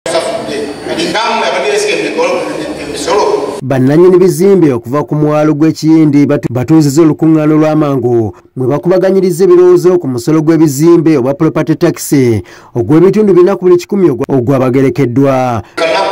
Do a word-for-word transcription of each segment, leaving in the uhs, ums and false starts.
Bannannyini bizimbe okuva ku mwalo gw'Ekiyindi batuuzizza olukuŋŋaano lw'amangu mwe bakubaganyiriza ebirowoozo ku musolo gw'ebizimbe obwa property tax ogw'ebitundu bina ku buli kikumi ogwabagerekeddwa.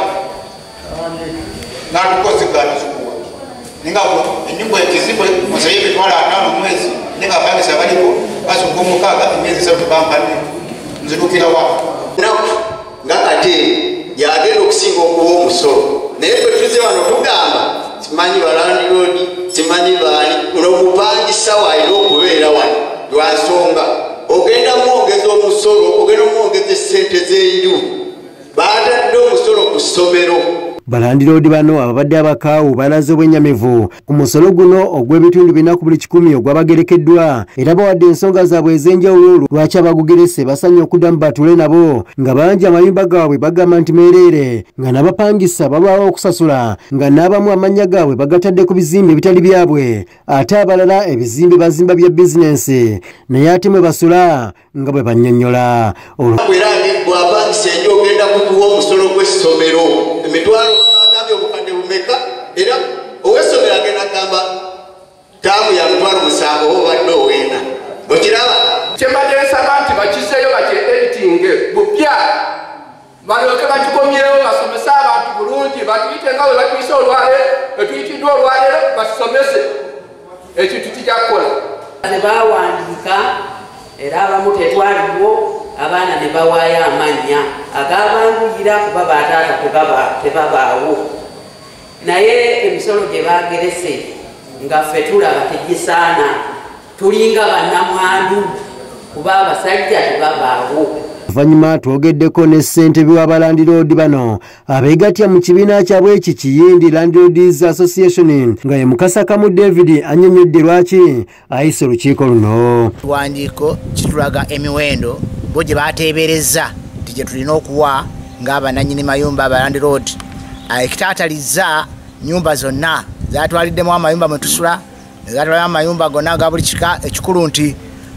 Yagenda okusinga okuwa omusolo naye bwe tuze wano tugamba simanyi balandiroodi simanyi baani olwomupangisa waalina okubeera wano lwansonga ogenda mwongeza omusolo ogenda omwongeza essente z'enju baatadde omusolo ku ssomero. Balandiroodi bano ababadde abakaawu balaze obwennyamivu ku musolo guno ogw'ebitundu bina ku buli kikumi ogwabagerekeddwa era bawadde ensonga zaabwe ez'enjawulo lwaki abagugerese basanye okuddamu batuule nabo nga bangi amayumba gaabwe bagamba nti meereere nga n'abapangisa balwawo okusasula nga n'abamu amannya gaabwe bagatadde ku bizimbe ebitali byabwe ate abalala ebizimbe bazimba bya bizinensi naye ate mwe basula nga bwe bannyonnyola. Bw'apangisa enju ogenda kutuwa omusolo gw'essomero emitwalo bagambye obukadde bumeka era ow'essomero agenda gamba taamu ya mitwalo musanvu oba obadde oweena okiraba. Kyembadde nsaba nti bakiseeyo bakyeditinge bupya balyoke bakikomyewo basomese abantu bulungi batuyite nga bwe batuyise olwaleero etuyitiddwa olwaleero basomese ekintu kijja kukola. Ne baawandiika era abamu tetwaliwo abaana ne bawaayo amannya agabanguyira kuba bataata tebabaawo naye emisolo gye bagerese nga ffe tulaba tegisaana tulinga bannamwandu kuba abasajja tebabaawo. Oluvannyuma twogeddeko ne ssentebe w'abalandiroodi bano abeegattya mu kibiina kyabwe eki Kiyindi Landlords Association nga ye Mukasa Kamu David annyonnyodde lwaki ayise olukiiko luno. Ekiwandiiko kitulaga emiwendo bo gye baateebereza nti gye tulina okuwa ng'abannannyini mayumba abalandiroodi ekitaatalizza nnyumba zonna zaatwaliddemu amayumba mwe tusula zaatwaliddemu amayumba gonna aga buli kika ekikulu nti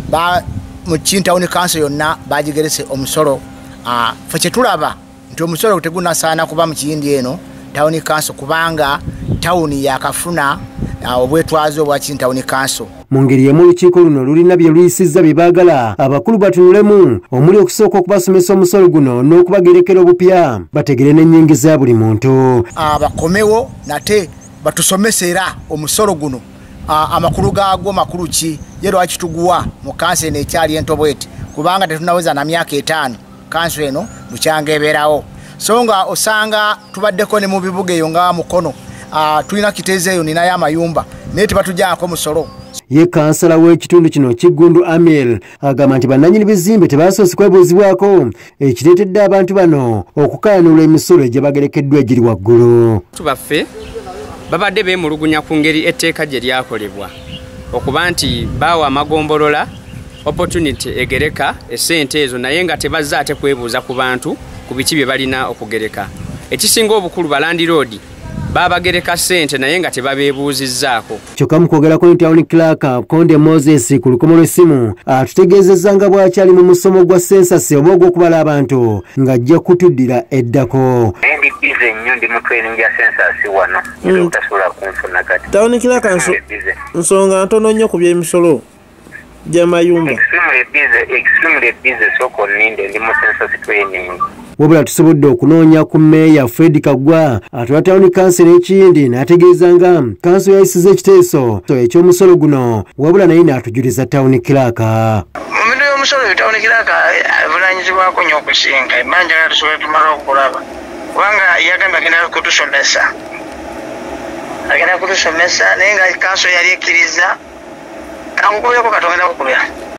mu Town Council yonna bagigerese omusolo. Ffe kye tulaba nti omusolo tegunasaana kuba mu Kiyindi eno Town Council kubanga tawuni yakafuna obwetwaze obwa Town Council. Mu ngeri emu olukiiko luno lulina bye luyisizza bye baagala abakulu batunulemu omuli okusooka okubasomesa omusolo guno n'okubagerekera obupya bategere n'ennyingiza ya buli muntu. Bakomewo nate batusomese era omusolo guno amakulu gaagwo makulu ki ye lwaki tuguwa mu kanso eno ekyali entobweti kubanga tetunaweza na myaka etaano kanso eno bukyanga ebeerawo so nga osanga tubaddeko ne mu bibuga eyo nga Mukono tulina Kiteeze eyo ninayo amayumba naye tebatujjaako musolo. Ye kansala w'ekitundu kino Kiggundu Amil agamba nti bannannyini bizimbe tebasoose kwebuuzibwako ekireetedde abantu bano okukayanula emisolo gye bagerekeddwa egiri waggulu. Baffe babadde beemulugunya ku ngeri etteeka gye lyakolebwa okuba nti baawa amagombolola opportunity egereka essente ezo naye nga tebazza ate kwebuuza ku bantu ku biki bye balina okugereka. Ekisinga obukulu balandiroodi babagereka ssente naye nga tebabeebuuzizzaako. Kyokka mu kwogerako ne Town Clerk Konde Moses ku lukomo lw'essimu atutegeezezza nga bw'akyali mu musomo gwa sensasi oba ogw'okubala abantu ng'ajja kutuddira eddako. Town Clerk nsonga ntono nnyo ku by'emisolo gy'amayumba. Wabula tusobodde okunoonya ku mmeeya Fred Kaggwa atwala Town Council ekindi n'ategeeza nga kanso yayisiza ekiteeso eky'omusolo guno wabula naye n'atujuliza Town Clerk. Omuntu y'omusolo Town Clerk avunaanyizibwako nnyo okusinga ebbanja nga tusobola tumala okulaba kubanga yagamba agenda kutusomesa agenda kutusomesa naye nga kanso yali ekkiriza akukubirako katongenda kukubira.